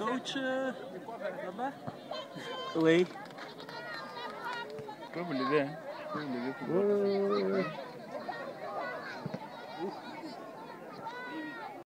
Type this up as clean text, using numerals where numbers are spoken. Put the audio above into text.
Coach, là-bas? Oui. Je peux vous lever, hein. Je peux vous lever pour voir.